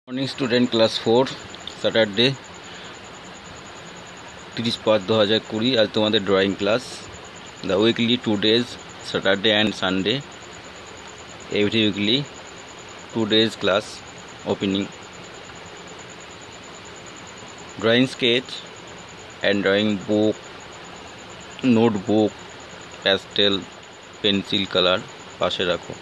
morning student class 4 Saturday 30/5/2020 आज तुम्हारे drawing class the weekly 2 days Saturday and Sunday every weekly 2 days class opening drawing sketch and drawing book notebook pastel pencil colour पाशे रखो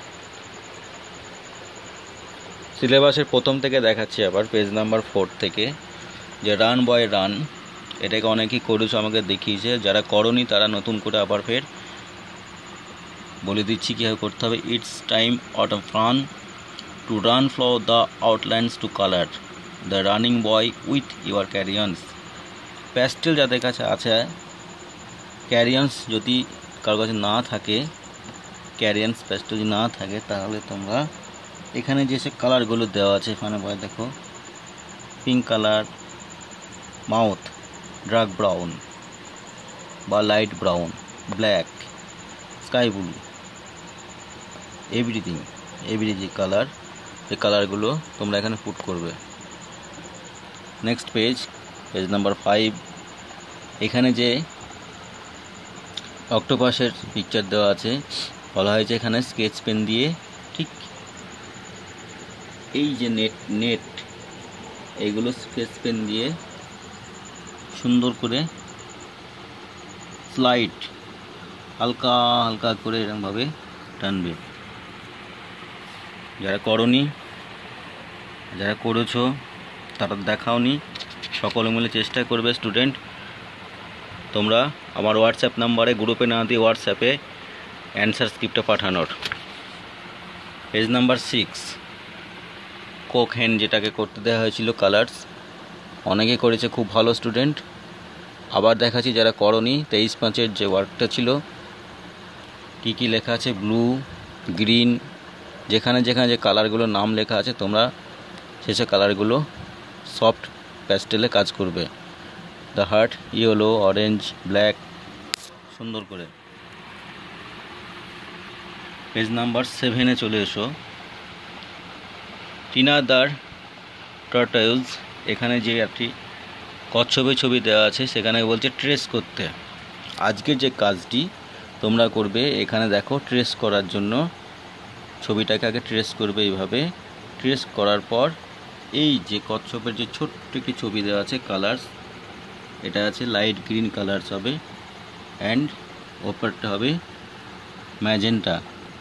সিলেবাসের প্রথম থেকে দেখাচ্ছি আবার পেজ নাম্বার 4 থেকে যে রান বয় রান এটাকে অনেকেই করেছো আমাকে দেখিয়েছে যারা করনি তারা নতুন করে আবার ফের বলে দিচ্ছি কীভাবে করতে হবে it's time out of run to run flow the outlines to colour the running boy with your crayons pastel যাদের কাছে আছে ক্যারিয়ান্স যদি কারোর কাছে না থাকে ক্যারিয়ান্স প্যাস্টেল যদি না থাকে তাহলে তোমরা এখানে যে সব কালারগুলো দেওয়া আছে এখানে বয় দেখো pink colour mouth dark brown বা light brown black sky blue everything যে কালার এই কালারগুলো তোমরা এখানে পুট করবে নেক্সট পেজ নাম্বার 5 এখানে যে অক্টোপাসের পিকচার দেওয়া আছে বলা হয়েছে এখানে স্কেচ পেন দিয়ে ঠিক এই যে নেট এইগুলো স্কেচ পেন দিয়ে সুন্দর করে স্লাইড হালকা হালকা করে এরকমভাবে টানবে যারা করনি যারা করেছো তারা দেখাওনি সকলে মিলে চেষ্টা করবে স্টুডেন্ট তোমরা আমার হোয়াটসঅ্যাপ নাম্বারে গ্রুপে না দিয়ে হোয়াটসঅ্যাপে অ্যান্সার স্ক্রিপ্টটা পাঠানোর পেজ নাম্বার 6 কোক হ্যান্ড যেটাকে করতে দেওয়া হয়েছিল কালার্স অনেকে করেছে খুব ভালো স্টুডেন্ট আবার দেখাচ্ছি যারা করনি 23/5-এর যে ওয়ার্কটা ছিল কি কি লেখা আছে ব্লু গ্রিন যেখানে যেখানে যে কালারগুলো নাম লেখা আছে তোমরা সেসব কালারগুলো সফট প্যাস্টেলে কাজ করবে the heart yellow orange black সুন্দর করে পেজ নাম্বার 7-এ চলে এসো টিনাদার টার্টলস এখানে যে একটি কচ্ছপের ছবি দেওয়া আছে সেখানে বলছে ট্রেস করতে আজকের যে কাজটি তোমরা করবে এখানে দেখো ট্রেস করার জন্য ছবিটাকে আগে ট্রেস করবে এইভাবে ট্রেস করার পর এই যে কচ্ছপের যে ছোট্ট একটি ছবি দেওয়া আছে কালার্স এটা আছে লাইট গ্রিন কালার্স হবে অ্যান্ড ওপরটা হবে ম্যাজেন্টা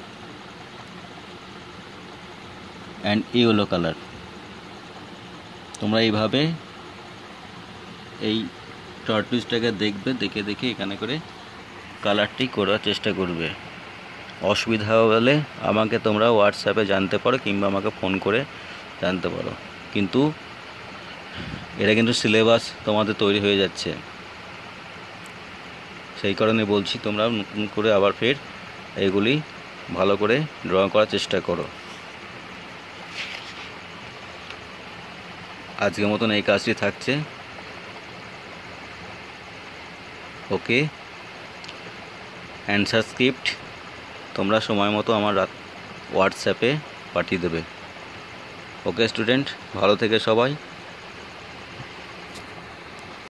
অ্যান্ড ইয়েলো কালার তোমরা এইভাবে এই টর্টুইজটাকে দেখবে দেখে এখানে করে কালারটি করার চেষ্টা করবে অসুবিধা হলে আমাকে তোমরা হোয়াটসঅ্যাপে জানতে পারো কিংবা আমাকে ফোন করে জানতে পারো কিন্তু এটা কিন্তু সিলেবাস তোমাদের তৈরি হয়ে যাচ্ছে সেই কারণে বলছি তোমরা নতুন করে আবার ফের এইগুলি ভালো করে ড্র করার চেষ্টা করো আজকের মতন এই কাজটি থাকছে ওকে অ্যান্সার স্ক্রিপ্ট তোমরা সময় মতো আমার হোয়াটসঅ্যাপে পাঠিয়ে দেবে ওকে স্টুডেন্ট ভালো থেকে সবাই